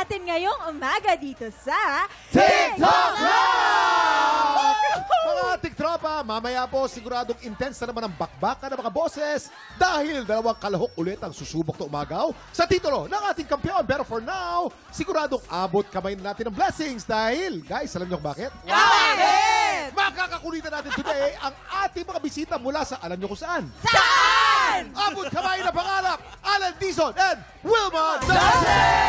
natin ngayong umaga dito sa TikTok Live! Mga tiktropa, mamaya po siguradong intense na naman ang bakbakan ng mga boses dahil dalawang kalahok ulit ang susubok na umagaw sa titulo ng ating kampiyon. Pero for now, siguradong abot kamay na natin ng blessings dahil, guys, alam niyo kung bakit? Bakit? Makakakulitan natin today ang ating mga bisita mula sa alam niyo kung saan. Saan? Abot kamay na pangarap, Alan Dizon and Wilma Dante!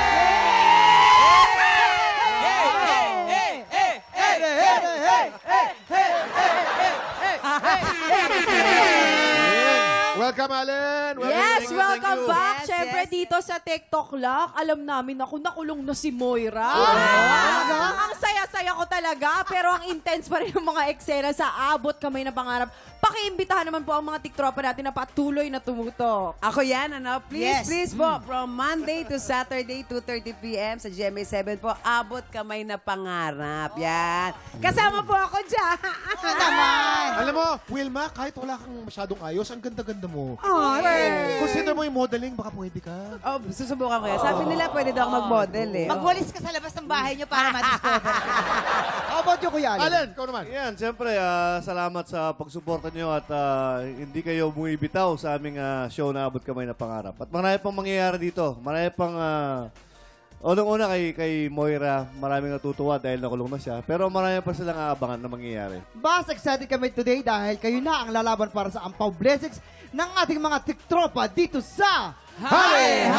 Welcome, Allen! Yes, welcome back. Yes, Siyempre yes. dito sa TikTok Lock, alam namin na nakulong na si Moira. Ang saya-saya ko talaga, pero ang intense pa rin ng mga eksena sa abot kamay na pangarap. Pakiimbitahan naman po ang mga tiktropa natin na patuloy na tumutok. Ako yan, ano? Please, Yes. please po, from Monday to Saturday, 2:30 p.m. sa GMA7 po, abot kamay na pangarap. Yan. Kasama po ako dyan. Alam mo, Wilma, kahit wala kang masyadong ayos, ang ganda-ganda mo. Consider mo yung modeling, baka pwede ka. Oh, susubukan ko yan. Sabi nila, pwede daw ako mag-model eh. Magwalis ka sa labas ng bahay niyo para ma-discover. How about you, Kuya Allen? Allen, ikaw naman. Yan, siyempre, salamat sa pagsuporta nyo at hindi kayo bumibitaw sa aming show na Abot Kamay na Pangarap. At marami pang mangyayari dito. Marami pang, unang-una kay Moira, maraming natutuwa dahil nakulong na siya. Pero marami pa silang aabangan na mangyayari. Mas excited kami today dahil kayo na ang lalaban para sa Ampaw Blessings ng ating mga tiktropa dito sa Hale!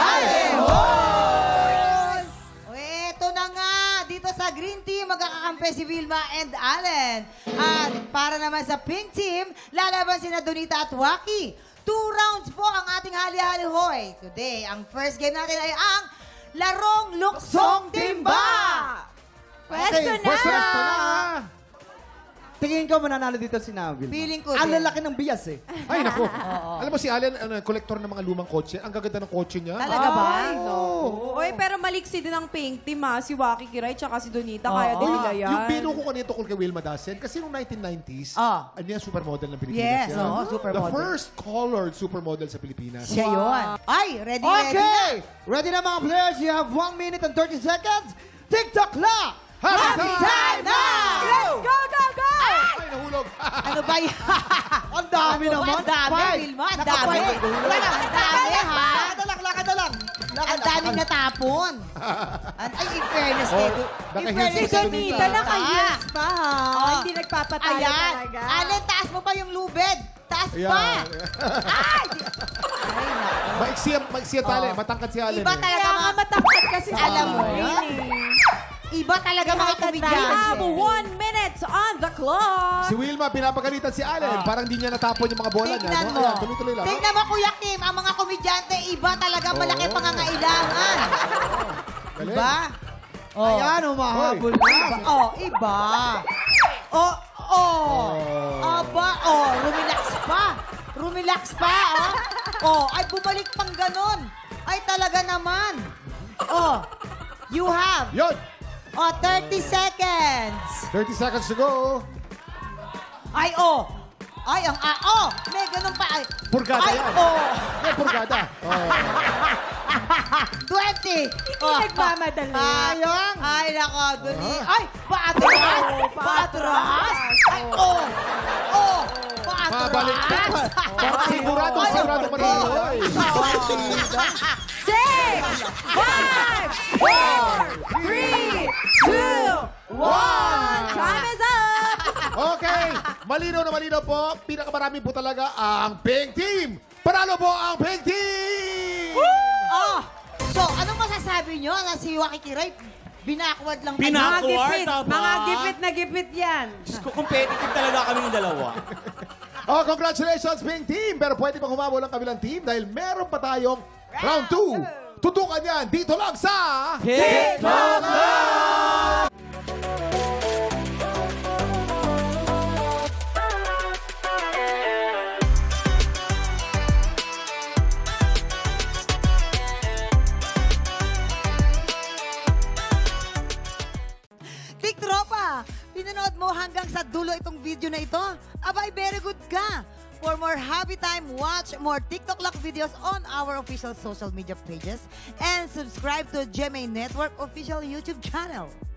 Eto na nga, dito sa Green Team, magkakakampi si Vilma and Allen. At para naman sa Pink Team, lalaban sina Donita at Waki. 2 rounds po ang ating hali-hali-hoy. Today, ang first game natin ay ang Larong Luksong Timba! Pwesto na! Pwesto na! Tingin ko mananalo dito si Nabil. Feeling ko Ang din. lalaki ng bias eh. Ay, naku. Alam mo si Allen, kolektor ng mga lumang kotse. Ang gaganda ng kotse niya. Talaga ba? Ay, no. Oy, pero maliksi din ang pink team ha. Si Waki Kiray tsaka si Donita. Kaya din nila yan. Yung bino ko kanito kay Wilma Dasen, kasi noong 1990s, ano yan, supermodel ng Pilipinas. Yes, yan. oo, supermodel. The first colored supermodel sa Pilipinas. Siya yun. Ay, ready na. Okay! Ready na mga players? You have 1 minute and 30 seconds. TikTok Lock! Happy Time na! Let's go, go, go! Ay, nahulog. Ano ba yan? Ang dami naman. Ang dami, Five. Vilma. Ang dami. Wala, ang dami, ha? Lakad na lang. Ang daming natapon. Ay, in fairness, Edu. baka In fairness, Si heels Donita naka-heels pa ha. Oh. Hindi nagpapatalo Ayan. talaga. Allen, taas mo pa yung lubid. Taas Ayan. pa. Ay! Maiksi ang tali. Matangkad si Allen. Iba eh. talaga Kaya nga mga... matangkad kasi sa Alam mo Iba talaga mga We have komedyante. 1 minute on the clock. Si Wilma, pinapagalitan si Allen. Parang di niya natapon yung mga bola niya. Tingnan No? mo. Ayan, tuloy-tuloy lang. Tingnan mo, Kuya Kim, ang mga komedyante, iba talaga malaki Oo. pangangailangan. Galing. Diba? Ayan, humahabol na. Oh, iba. Oh, oh. Aba, oh, rumelax pa. Rumelax pa, oh. Oh, ay bumalik pang ganon. Ay talaga naman. Oh, you have. Yun. Oh, 30 seconds. 30 seconds to go. Ay, oh. Ay, oh, may ganon pa. Ay, Purgada ay, yan. oh. May purgada. Oh. 20. Hindi nagmamadali. Sayang. Ay, nako, duni. Ay, paatras. Paatras. Ay, oh. Oh, paatras. Pabalik ka. Parang sigurado manalo. Ay. 6, 5, 4, 3, 2, 1. Time is up! Okay, malinaw na malinaw po. Pinakamarami po talaga ang Pink Team. Panalo po ang Pink Team! Oh, so, anong masasabi nyo na si Waki Kiray, binakward lang Mga gipit. tama. Mga gipit na gipit yan. Diyos ko, competitive talaga kami ng dalawa. Oh, congratulations, Pink Team! Pero pwede pang humabol ang kabilang team dahil meron pa tayong round 2. Tutukan yan dito lang sa... TikTok Live! Tiktropa, pinanood mo hanggang sa dulo itong video na ito? Abay, very good ka. For more Happy Time, watch more TikTok Lock videos on our official social media pages and subscribe to GMA Network official YouTube channel.